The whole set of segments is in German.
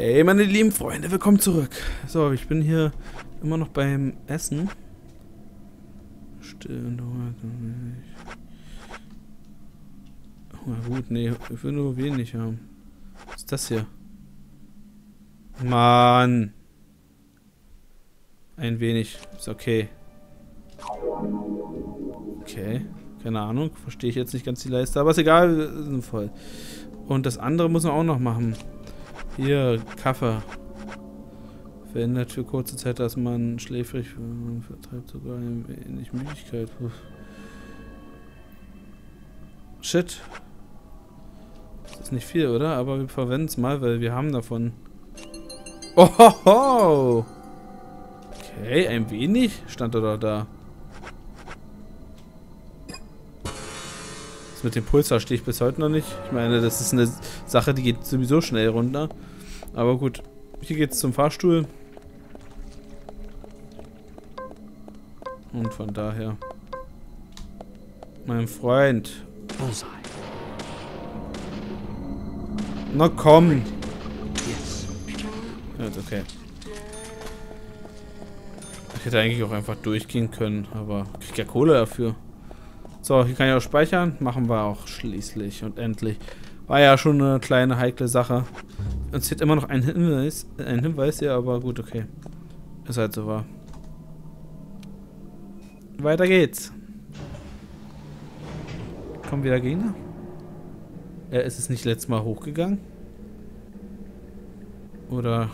Hey, meine lieben Freunde, willkommen zurück. So, ich bin hier immer noch beim Essen. Still und Hunger. Gut, nee, ich will nur wenig haben. Was ist das hier? Mann. Ein wenig. Ist okay. Okay. Keine Ahnung. Verstehe ich jetzt nicht ganz die Leiste. Aber ist egal. Wir sind voll. Und das andere muss man auch noch machen. Hier, Kaffee. Verändert für kurze Zeit, dass man schläfrig wird und vertreibt sogar ein wenig Müdigkeit. Puh. Shit. Das ist nicht viel, oder? Aber wir verwenden es mal, weil wir haben davon. Ohoho! Okay, ein wenig stand er doch da. Das mit dem Puls verstehe ich bis heute noch nicht. Ich meine, das ist eine Sache, die geht sowieso schnell runter. Aber gut, hier geht's zum Fahrstuhl. Und von daher. Mein Freund. Na komm. Ja, okay. Ich hätte eigentlich auch einfach durchgehen können, aber ich krieg ja Kohle dafür. So, hier kann ich auch speichern. Machen wir auch schließlich und endlich. War ja schon eine kleine heikle Sache. Uns fehlt immer noch ein Hinweis, ja, aber gut, okay. Ist halt so wahr. Weiter geht's. Kommen wieder Gegner? Ist es nicht letztes Mal hochgegangen? Oder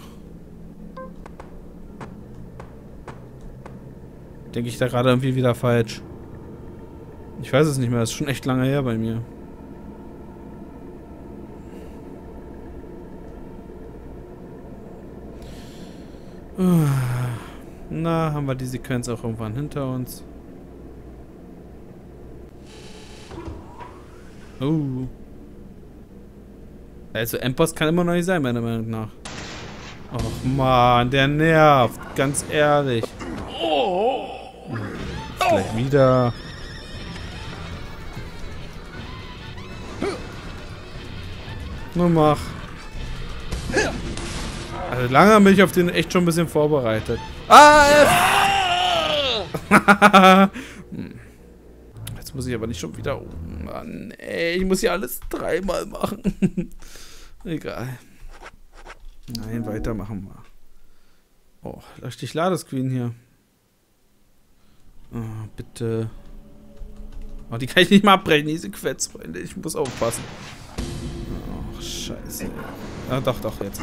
denke ich da gerade irgendwie wieder falsch? Ich weiß es nicht mehr, das ist schon echt lange her bei mir. Na, haben wir die Sequenz auch irgendwann hinter uns? Also Endboss kann immer noch nicht sein, meiner Meinung nach. Och man, der nervt. Ganz ehrlich. Gleich wieder. Nur mach. Also lange bin ich auf den echt schon ein bisschen vorbereitet. Jetzt muss ich aber nicht schon wieder... Oh Mann, ey, ich muss hier alles dreimal machen. Egal. Nein, weitermachen wir. Oh, richtig Ladescreen hier. Oh, bitte. Oh, die kann ich nicht mal abbrechen, diese Sequenz, Freunde. Ich muss aufpassen. Oh, scheiße. Ah, doch, jetzt.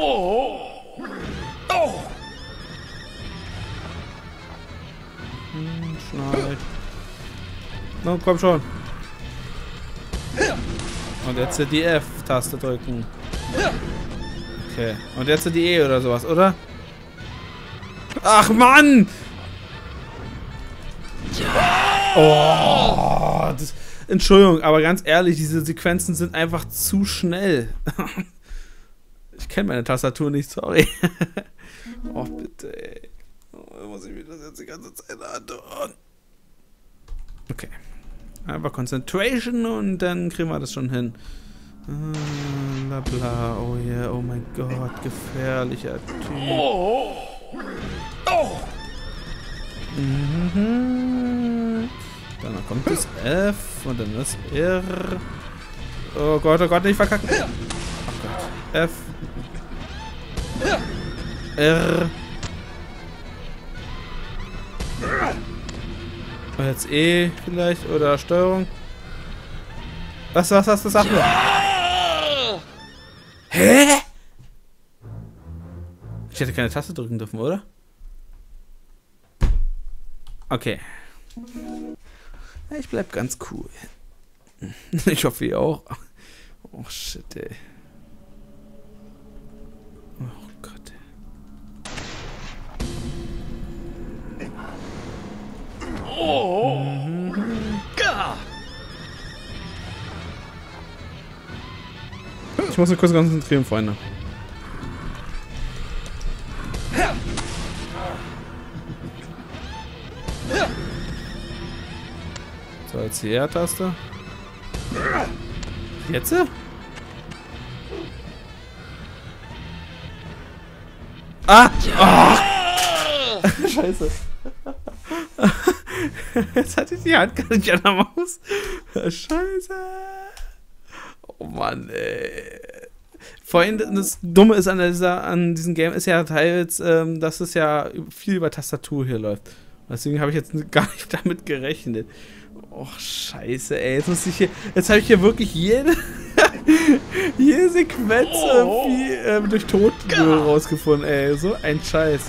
Schnell. Na, komm schon. Und jetzt die F-Taste drücken. Okay. Und jetzt die E oder sowas, oder? Ach, Mann! Oh, Entschuldigung, aber ganz ehrlich, diese Sequenzen sind einfach zu schnell. Ich kenne meine Tastatur nicht, sorry. Oh, bitte, ey. Oh, muss ich mir das jetzt die ganze Zeit antun? Okay. Einfach Concentration und dann kriegen wir das schon hin. Bla bla, oh yeah, oh mein Gott, gefährlicher Typ. Dann kommt das F und dann das R. Oh Gott, nicht verkacken. Oh Gott. F. R. Und jetzt E vielleicht oder Steuerung. Was sag mir? Hä? Ich hätte keine Taste drücken dürfen, oder? Okay. Ich bleib ganz cool. Ich hoffe, ihr auch. Oh shit, ey. Oh Gott. Ich muss mich kurz konzentrieren, Freunde. So, jetzt die R-Taste. Jetzt? Ah! Oh. Scheiße. Jetzt hatte ich die Hand gar nicht an der Maus. Scheiße. Oh Mann, ey. Vorhin, das Dumme ist an diesem Game ist ja teils, dass es ja viel über Tastatur hier läuft. Deswegen habe ich jetzt gar nicht damit gerechnet. Och, scheiße, ey. Jetzt habe ich hier wirklich jede Sequenz durch Tod rausgefunden, ey. So ein Scheiß.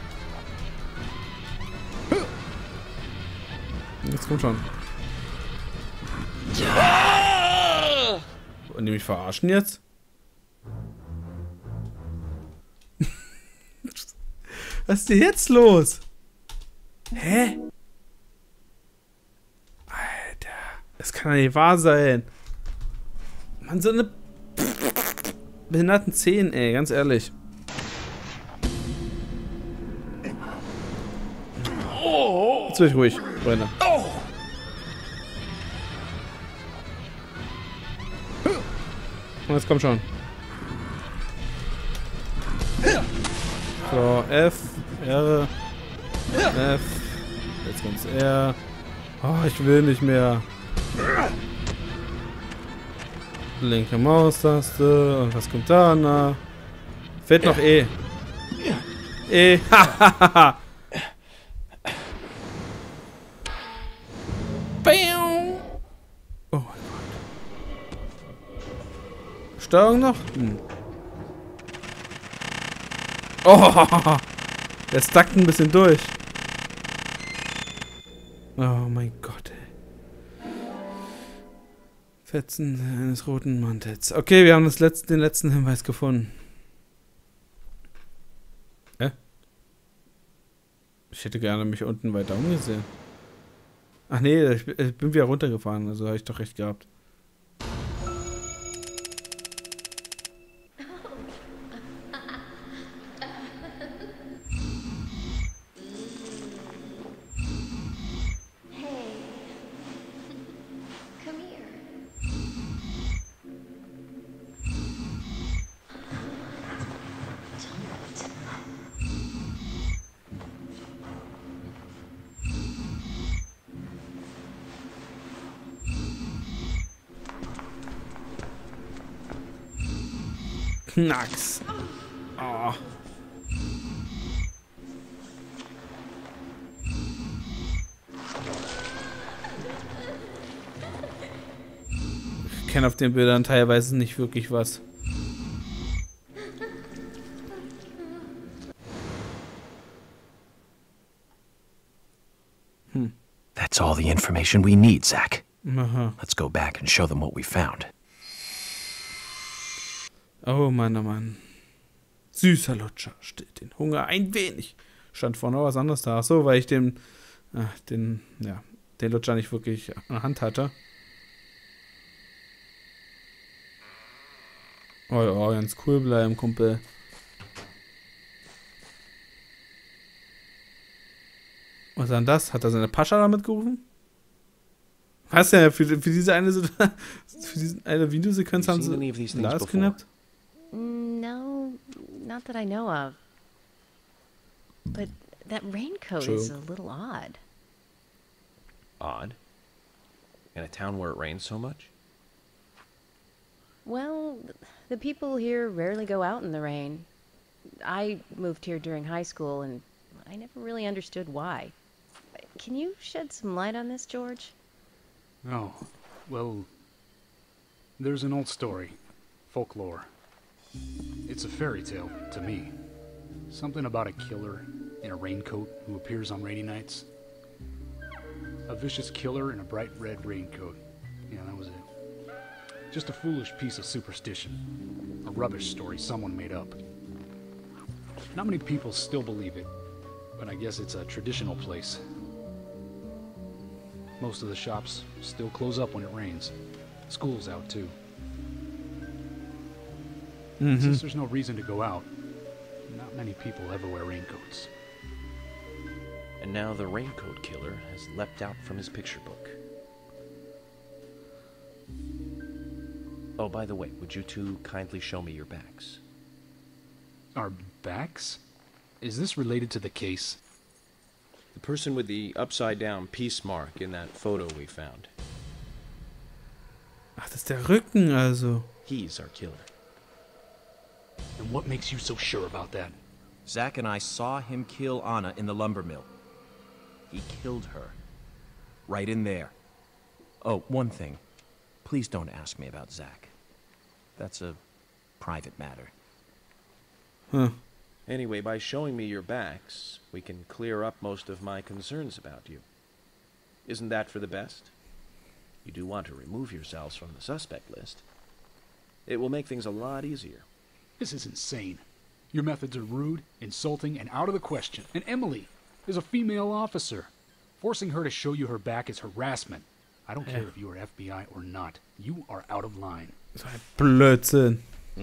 Jetzt kommt schon. Und die mich verarschen jetzt? Was ist denn jetzt los? Hä? Alter, das kann ja nicht wahr sein. Mann, so eine behinderten Zehen, ey, ganz ehrlich. Jetzt bin ich ruhig, Freunde. Und jetzt kommt schon. So, F, R, F, jetzt kommt's R. Oh, ich will nicht mehr. Linke Maustaste, und was kommt da nach? Fehlt noch E. E, hahaha. Oh mein Gott. Steuerung noch? Hm. Oh, der stackt ein bisschen durch. Oh mein Gott, ey. Fetzen eines roten Mantels. Okay, wir haben den letzten Hinweis gefunden. Ich hätte gerne mich unten weiter umgesehen. Ach nee, ich bin wieder runtergefahren, also habe ich doch recht gehabt. Knacks. Oh. Ich kenne auf den Bildern teilweise nicht wirklich was. That's all the information we need, Zach. Aha. Let's go back and show them what we found. Oh Mann, oh Mann. Süßer Lutscher, stillt den Hunger ein wenig. Stand vorne was anderes da. Ach so, weil ich den Lutscher nicht wirklich in der Hand hatte. Oh ja, ganz cool bleiben, Kumpel. Was ist denn das? Hat er seine Pascha damit gerufen? Was denn? Für diese eine Videosequenz haben sie Lars kidnappt? No, not that I know of. But that raincoat is a little odd. Odd? In a town where it rains so much? Well, the people here rarely go out in the rain. I moved here during high school, and I never really understood why. Can you shed some light on this, George? Oh, well, there's an old story, folklore. It's a fairy tale, to me. Something about a killer in a raincoat who appears on rainy nights. A vicious killer in a bright red raincoat. Yeah, that was it. Just a foolish piece of superstition. A rubbish story someone made up. Not many people still believe it, but I guess it's a traditional place. Most of the shops still close up when it rains. School's out too. Since there's no reason to go out, not many people ever wear raincoats. And now the raincoat killer has leapt out from his picture book. Oh, by the way, would you two kindly show me your backs? Our backs? Is this related to the case? The person with the upside-down peace mark in that photo we found. Ach, das ist der Rücken also. He's our killer. And what makes you so sure about that? Zack and I saw him kill Anna in the lumber mill. He killed her. Right in there. Oh, one thing. Please don't ask me about Zack. That's a private matter. Huh. Anyway, by showing me your backs, we can clear up most of my concerns about you. Isn't that for the best? You do want to remove yourselves from the suspect list. It will make things a lot easier. This is insane. Your methods are rude, insulting, and out of the question. And Emily is a female officer. Forcing her to show you her back is harassment. I don't care if you are FBI or not. You are out of line. So ein Blödsinn.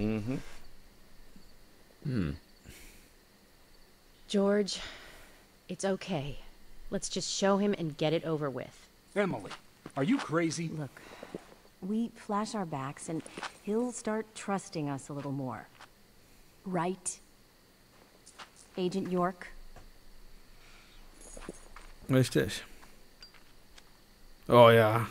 George, it's okay. Let's just show him and get it over with. Emily, are you crazy? Look, we flash our backs and he'll start trusting us a little more. Right? Agent York? Richtig. Oh ja.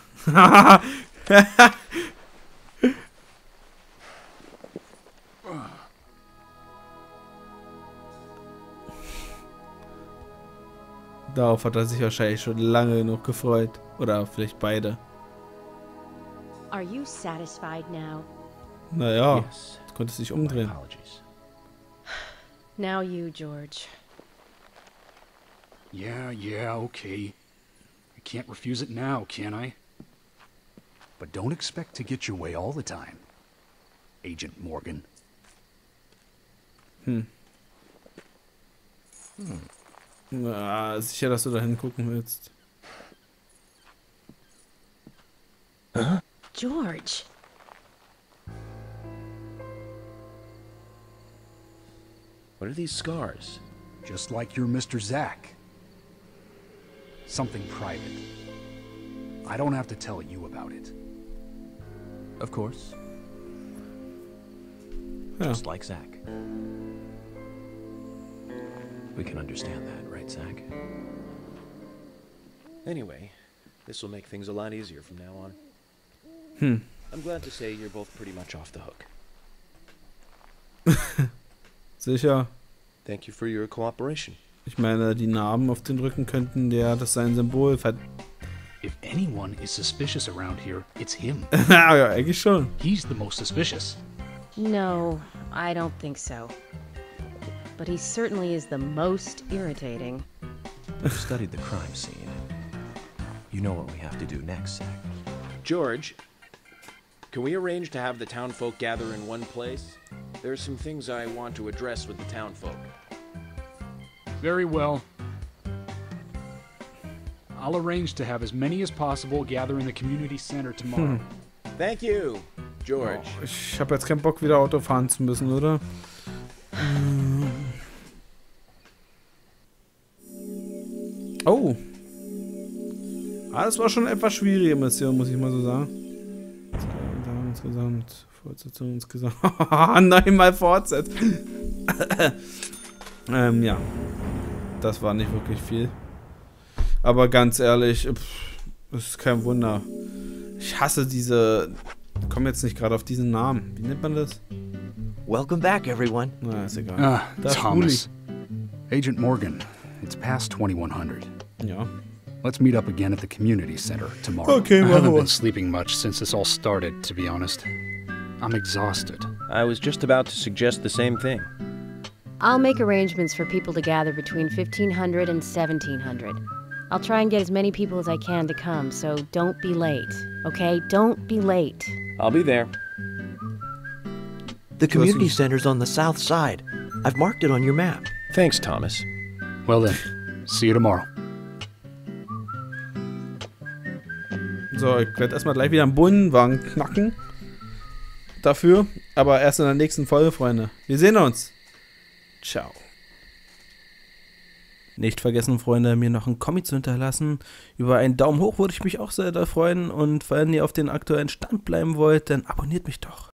Darauf hat er sich wahrscheinlich schon lange genug gefreut. Oder vielleicht beide. Are you satisfied now? Naja, Yes. jetzt konnte es sich My umdrehen. apologies. Now you, George. Yeah, okay. I can't refuse it now, can I? But don't expect to get your way all the time, Agent Morgan. Na, sicher, dass du da hingucken willst. George! What are these scars? Just like your Mr. Zack. Something private. I don't have to tell you about it. Of course. Ja. Just like Zack. We can understand that, right, Zack? Anyway, this will make things a lot easier from now on. I'm glad to say you're both pretty much off the hook. Sicher. Thank you for your cooperation. Ich meine, die Narben auf den Rücken könnten das sein Symbol If anyone is suspicious around here, it's him. Ja, eigentlich schon. He's the most suspicious. No, I don't think so. But he certainly is the most irritating. You've studied the crime scene. You know what we have to do next, Zack. George, can we arrange to have the townfolk gather in one place? There are some things I want to address with the townfolk. Very well. I'll arrange to have as many as possible gather in the community center tomorrow. Thank you, George. Ich habe jetzt keinen Bock, wieder Auto fahren zu müssen, oder? Oh. Ah, das war schon eine etwas schwierige Mission, muss ich mal so sagen. Da haben wir insgesamt Fortsetzung insgesamt. 9-mal fortsetzen. Ja. Das war nicht wirklich viel. Aber ganz ehrlich, das ist kein Wunder. Ich hasse diese... Ich komme jetzt nicht gerade auf diesen Namen. Wie nennt man das? Welcome back, everyone. Na, ist egal. Das Thomas. Agent Morgan, it's past 2100. Ja. Let's meet up again at the community center tomorrow. Okay, I haven't well. been sleeping much since this all started, to be honest. I'm exhausted. I was just about to suggest the same thing. I'll make arrangements for people to gather between 1500 and 1700. I'll try and get as many people as I can to come, so don't be late, okay? Don't be late. I'll be there. The community center's on the south side. I've marked it on your map. Thanks, Thomas. Well then, see you tomorrow. So, ich werde erstmal gleich wieder einen Bullenwagen knacken. Dafür. Aber erst in der nächsten Folge, Freunde. Wir sehen uns. Ciao. Nicht vergessen, Freunde, mir noch einen Comic zu hinterlassen. Über einen Daumen hoch würde ich mich auch sehr freuen. Und wenn ihr auf den aktuellen Stand bleiben wollt, dann abonniert mich doch.